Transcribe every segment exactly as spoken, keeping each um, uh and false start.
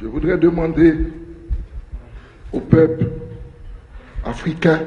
Je voudrais demander au peuple africain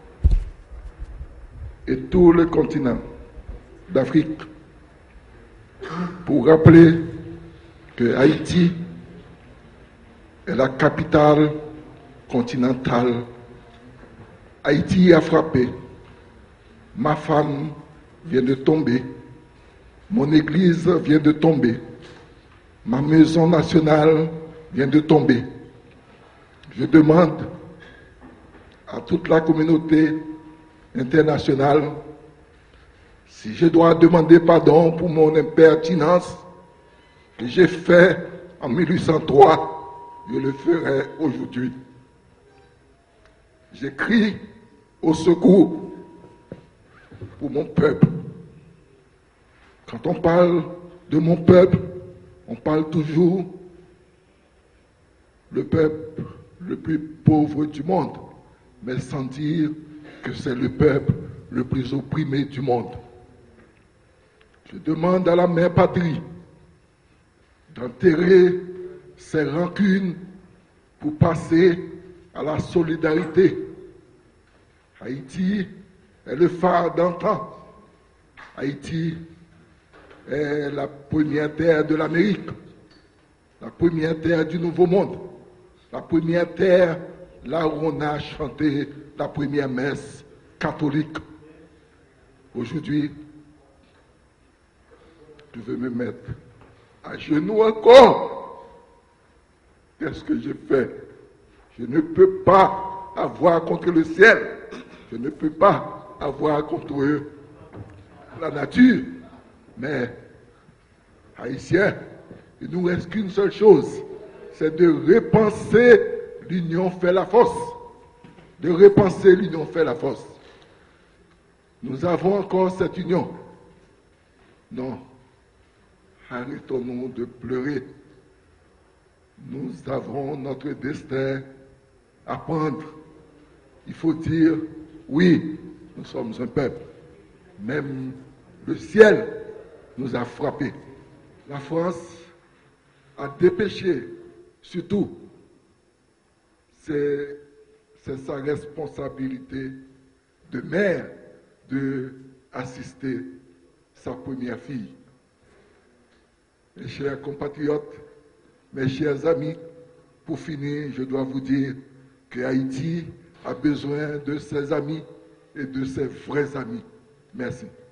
et tout le continent d'Afrique pour rappeler que Haïti est la capitale continentale. Haïti a frappé. Ma femme vient de tomber. Mon église vient de tomber. Ma maison nationale vient de tomber. Je demande à toute la communauté internationale si je dois demander pardon pour mon impertinence que j'ai fait en mille huit cent trois, je le ferai aujourd'hui. J'écris au secours pour mon peuple. Quand on parle de mon peuple, on parle toujours le peuple le plus pauvre du monde, mais sans dire que c'est le peuple le plus opprimé du monde. Je demande à la mère patrie d'enterrer ses rancunes pour passer à la solidarité. Haïti est le phare d'antan. Haïti est la première terre de l'Amérique, la première terre du Nouveau Monde, la première terre là où on a chanté la première messe catholique. Aujourd'hui, je veux me mettre à genoux encore. Qu'est-ce que j'ai fait? Je ne peux pas avoir contre le ciel. Je ne peux pas avoir contre eux la nature. Mais, Haïtiens, il nous reste qu'une seule chose, c'est de repenser l'union fait la force. De repenser l'union fait la force. Nous avons encore cette union. Non. Arrêtons-nous de pleurer. Nous avons notre destin à prendre. Il faut dire, oui, nous sommes un peuple. Même le ciel nous a frappés. La France a dépêché, surtout, c'est, c'est sa responsabilité de mère de assister sa première fille. Mes chers compatriotes, mes chers amis, pour finir, je dois vous dire que Haïti a besoin de ses amis et de ses vrais amis. Merci.